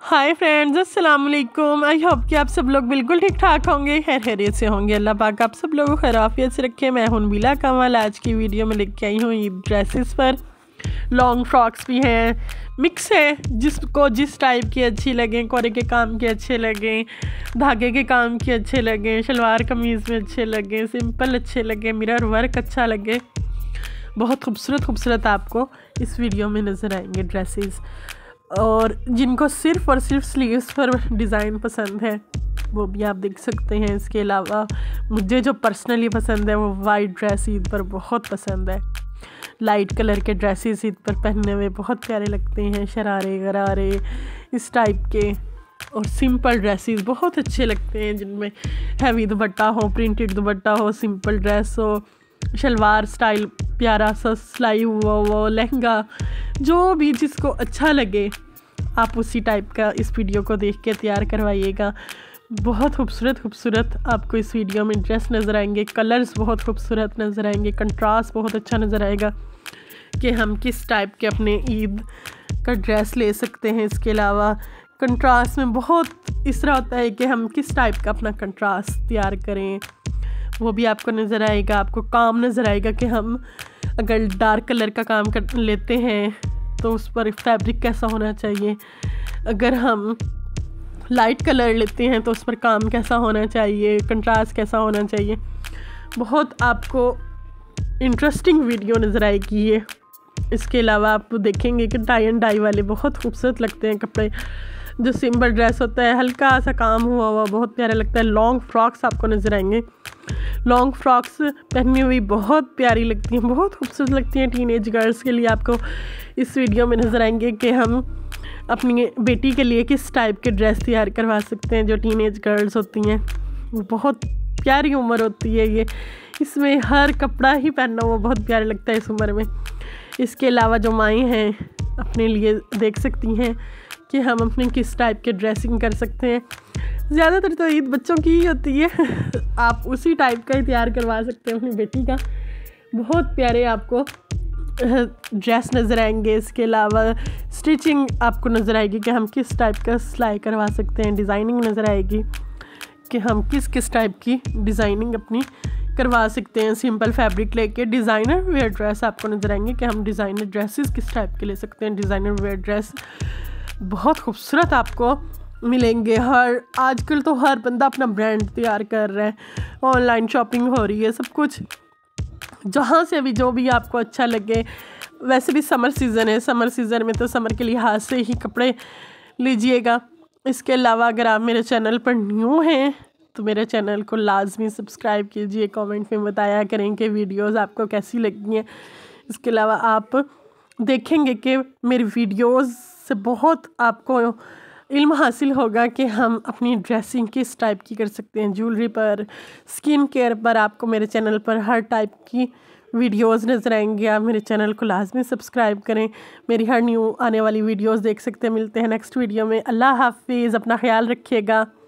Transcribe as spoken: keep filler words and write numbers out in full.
Hi friends, अस्सलाम वालेकुम। I hope कि आप सब लोग बिल्कुल ठीक ठाक होंगे, खैर खैरियत से होंगे। अल्लाह पाक आप सब लोगों को खैरियत से रखे। मैं हूं बिला कमल। आज की वीडियो में लेके आई हूँ ये ड्रेसेस पर। लॉन्ग फ्रॉक्स भी हैं, मिक्स है, जिसको जिस टाइप की अच्छी लगें, कोरे के काम के अच्छे लगें, धागे के काम के अच्छे लगें, शलवार कमीज़ में अच्छे लगें, सिंपल अच्छे लगें, मिरर वर्क अच्छा लगे, बहुत खूबसूरत खूबसूरत आपको इस वीडियो में नज़र आएंगे ड्रेसेस। और जिनको सिर्फ़ और सिर्फ स्लीव्स पर डिज़ाइन पसंद है वो भी आप देख सकते हैं। इसके अलावा मुझे जो पर्सनली पसंद है वो वाइट ड्रेस ईद पर बहुत पसंद है। लाइट कलर के ड्रेसेस ईद पर पहनने में बहुत प्यारे लगते हैं, शरारे गरारे इस टाइप के। और सिंपल ड्रेसेस बहुत अच्छे लगते हैं जिनमें हैवी दुपट्टा हो, प्रिंटेड दुपट्टा हो, सिंपल ड्रेस हो, शलवार स्टाइल प्यारा सा सिलाई हुआ वो लहंगा, जो भी जिसको अच्छा लगे आप उसी टाइप का इस वीडियो को देख के तैयार करवाइएगा। बहुत खूबसूरत खूबसूरत आपको इस वीडियो में ड्रेस नज़र आएंगे, कलर्स बहुत खूबसूरत नज़र आएंगे, कंट्रास्ट बहुत अच्छा नज़र आएगा कि हम किस टाइप के अपने ईद का ड्रेस ले सकते हैं। इसके अलावा कंट्रास्ट में बहुत इस तरह होता है कि हम किस टाइप का अपना कंट्रास्ट तैयार करें, वो भी आपको नज़र आएगा। आपको काम नज़र आएगा कि हम अगर डार्क कलर का काम कर लेते हैं तो उस पर फैब्रिक कैसा होना चाहिए, अगर हम लाइट कलर लेते हैं तो उस पर काम कैसा होना चाहिए, कंट्रास्ट कैसा होना चाहिए। बहुत आपको इंटरेस्टिंग वीडियो नज़र आएगी ये। इसके अलावा आप देखेंगे कि टाई एंड डाई वाले बहुत खूबसूरत लगते हैं कपड़े। जो सिंपल ड्रेस होता है हल्का सा काम हुआ हुआ बहुत प्यारा लगता है। लॉन्ग फ्रॉक्स आपको नज़र आएंगे, लॉन्ग फ्रॉक्स पहनी हुई बहुत प्यारी लगती हैं, बहुत खूबसूरत लगती हैं। टीनेज गर्ल्स के लिए आपको इस वीडियो में नज़र आएंगे कि हम अपनी बेटी के लिए किस टाइप के ड्रेस तैयार करवा सकते हैं। जो टीनेज गर्ल्स होती हैं वो बहुत प्यारी उम्र होती है ये, इसमें हर कपड़ा ही पहनना वो बहुत प्यारा लगता है इस उम्र में। इसके अलावा जो माएँ हैं अपने लिए देख सकती हैं कि हम अपने किस टाइप के ड्रेसिंग कर सकते हैं। ज़्यादातर तो ईद बच्चों की ही होती है, आप उसी टाइप का ही तैयार करवा सकते हैं अपनी बेटी का। बहुत प्यारे आपको ड्रेस नज़र आएंगे। इसके अलावा स्टिचिंग आपको नज़र आएगी कि हम किस टाइप का सिलाई करवा सकते हैं। डिज़ाइनिंग नज़र आएगी कि हम किस किस टाइप की डिज़ाइनिंग अपनी करवा सकते हैं। सिंपल फैब्रिक लेके डिज़ाइनर वेयर ड्रेस आपको नज़र आएंगे कि हम डिज़ाइनर ड्रेसेस किस टाइप के ले सकते हैं। डिज़ाइनर वेयर ड्रेस बहुत खूबसूरत आपको मिलेंगे। हर आजकल तो हर बंदा अपना ब्रांड तैयार कर रहा है, ऑनलाइन शॉपिंग हो रही है, सब कुछ जहाँ से भी जो भी आपको अच्छा लगे। वैसे भी समर सीज़न है, समर सीज़न में तो समर के लिहाज से ही कपड़े लीजिएगा। इसके अलावा अगर आप मेरे चैनल पर न्यू हैं तो मेरे चैनल को लाजमी सब्सक्राइब कीजिए, कमेंट में बताया करें कि वीडियोस आपको कैसी लगी हैं। इसके अलावा आप देखेंगे कि मेरी वीडियोस से बहुत आपको इल्म हासिल होगा कि हम अपनी ड्रेसिंग किस टाइप की कर सकते हैं। ज्वेलरी पर, स्किन केयर पर आपको मेरे चैनल पर हर टाइप की वीडियोस नज़र आएंगे। आप मेरे चैनल को लाजमी सब्सक्राइब करें, मेरी हर न्यू आने वाली वीडियोस देख सकते हैं। मिलते हैं नेक्स्ट वीडियो में। अल्लाह हाफिज़, अपना ख्याल रखिएगा।